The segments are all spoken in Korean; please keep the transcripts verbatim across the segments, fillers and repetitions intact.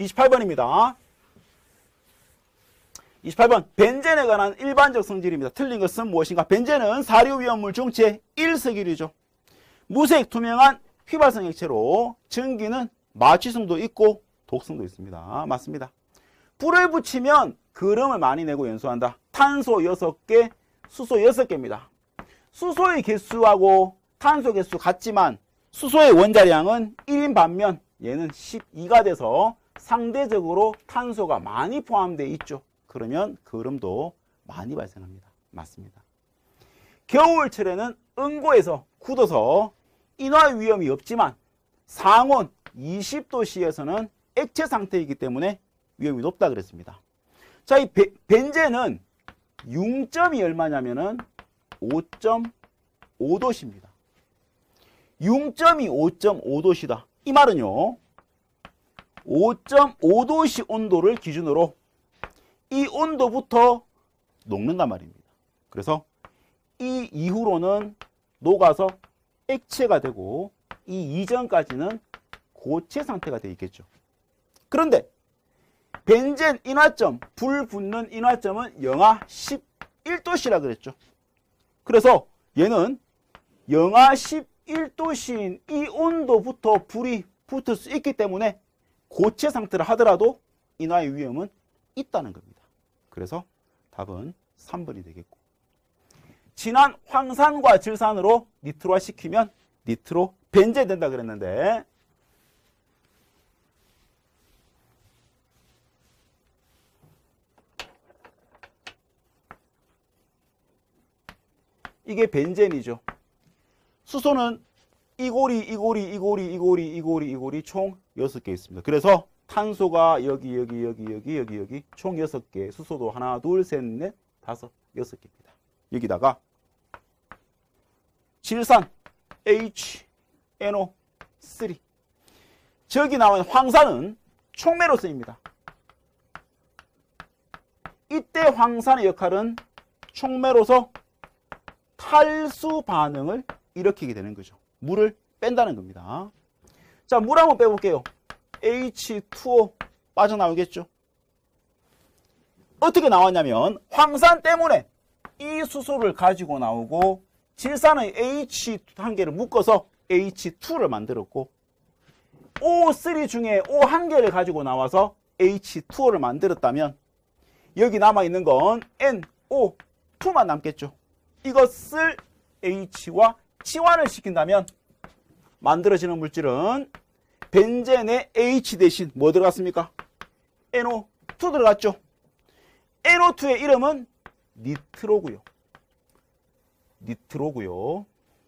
이십팔 번입니다. 이십팔 번 벤젠에 관한 일반적 성질입니다. 틀린 것은 무엇인가? 벤젠은 사료위험물 중 제일 석유류죠. 무색 투명한 휘발성 액체로 전기는 마취성도 있고 독성도 있습니다. 맞습니다. 불을 붙이면 거름을 많이 내고 연소한다. 탄소 여섯 개, 수소 여섯 개입니다. 수소의 개수하고 탄소 개수 같지만 수소의 원자량은 일인 반면 얘는 십이가 돼서 상대적으로 탄소가 많이 포함되어 있죠. 그러면 거름도 많이 발생합니다. 맞습니다. 겨울철에는 응고에서 굳어서 인화 위험이 없지만 상온 이십 도씨에서는 액체 상태이기 때문에 위험이 높다 그랬습니다. 자, 이 베, 벤젠은 융점이 얼마냐면은 오 점 오 도씨입니다. 융점이 오 점 오 도씨다. 이 말은요, 오 점 오 도씨 온도를 기준으로 이 온도부터 녹는단 말입니다. 그래서 이 이후로는 녹아서 액체가 되고 이 이전까지는 고체 상태가 되어 있겠죠. 그런데 벤젠 인화점, 불 붙는 인화점은 영하 십일 도씨라 그랬죠. 그래서 얘는 영하 십일 도씨인 이 온도부터 불이 붙을 수 있기 때문에 고체 상태를 하더라도 인화의 위험은 있다는 겁니다. 그래서 답은 삼 번이 되겠고, 진한 황산과 질산으로 니트로화 시키면 니트로 벤젠 된다 그랬는데 이게 벤젠이죠. 수소는 이고리, 이고리, 이고리, 이고리, 이고리, 이고리 총 여섯 개 있습니다. 그래서 탄소가 여기, 여기, 여기, 여기, 여기, 여기 총 여섯 개, 수소도 하나, 둘, 셋, 넷, 다섯, 여섯 개입니다. 여기다가 질산 에이치 엔 오 쓰리, 저기 나온 황산은 촉매로 쓰입니다. 이때 황산의 역할은 촉매로서 탈수 반응을 일으키게 되는 거죠. 물을 뺀다는 겁니다. 자, 물 한번 빼볼게요. 에이치 투 오 빠져나오겠죠. 어떻게 나왔냐면 황산 때문에 이 수소를 가지고 나오고 질산의 에이치 한 개를 묶어서 에이치 투를 만들었고 오 쓰리 중에 오 한 개를 가지고 나와서 에이치 투 오를 만들었다면 여기 남아있는 건 엔 오 투만 남겠죠. 이것을 H와 치환을 시킨다면 만들어지는 물질은 벤젠에 H 대신 뭐 들어갔습니까? 엔 오 투 들어갔죠. 엔 오 투의 이름은 니트로고요. 니트로고요.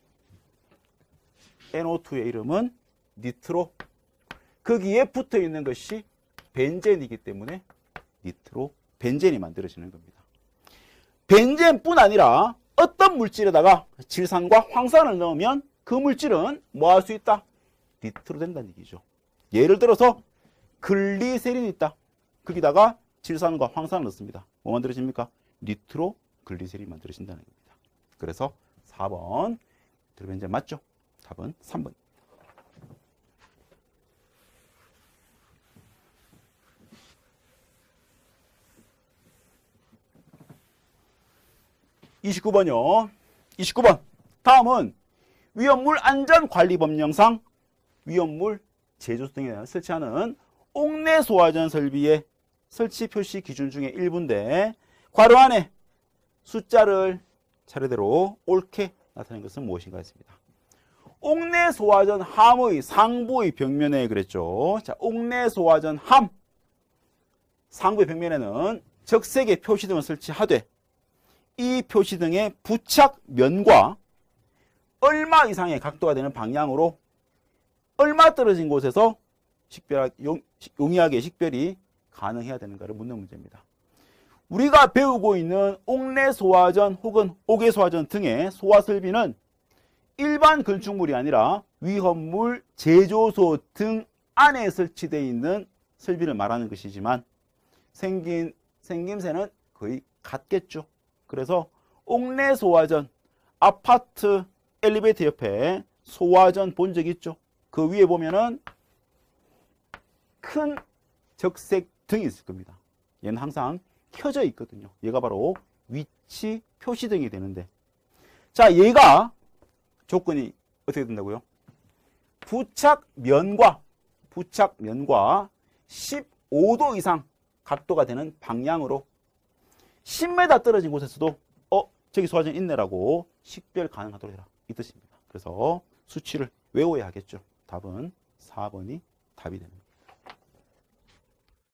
엔 오 투의 이름은 니트로. 거기에 붙어 있는 것이 벤젠이기 때문에 니트로 벤젠이 만들어지는 겁니다. 벤젠뿐 아니라 어떤 물질에다가 질산과 황산을 넣으면 그 물질은 뭐 할 수 있다? 니트로 된다는 얘기죠. 예를 들어서 글리세린이 있다. 거기다가 질산과 황산을 넣습니다. 뭐 만들어집니까? 니트로 글리세린이 만들어진다는 겁니다. 그래서 사 번 니트로벤젠 맞죠? 답은 삼 번. 이십구 번요. 이십구 번. 다음은 위험물 안전관리법령상 위험물 제조 등에 설치하는 옥내 소화전 설비의 설치 표시 기준 중에 일부인데 괄호 안에 숫자를 차례대로 옳게 나타낸 것은 무엇인가 했습니다. 옥내 소화전 함의 상부의 벽면에 그랬죠. 자, 옥내 소화전 함 상부의 벽면에는 적색의 표시등을 설치하되 이 표시등의 부착면과 얼마 이상의 각도가 되는 방향으로 얼마 떨어진 곳에서 식별하, 용, 용이하게 식별이 가능해야 되는가를 묻는 문제입니다. 우리가 배우고 있는 옥내 소화전 혹은 옥외 소화전 등의 소화설비는 일반 건축물이 아니라 위험물 제조소 등 안에 설치되어 있는 설비를 말하는 것이지만 생긴, 생김새는 거의 같겠죠. 그래서 옥내 소화전, 아파트 엘리베이터 옆에 소화전 본 적 있죠? 그 위에 보면은 큰 적색 등이 있을 겁니다. 얘는 항상 켜져 있거든요. 얘가 바로 위치 표시등이 되는데, 자, 얘가 조건이 어떻게 된다고요? 부착면과 부착면과 십오 도 이상 각도가 되는 방향으로 십 미터 떨어진 곳에서도 어 저기 소화전 있네라고 식별 가능하도록 해라, 이 뜻입니다. 그래서 수치를 외워야 하겠죠. 답은 사 번이 답이 됩니다.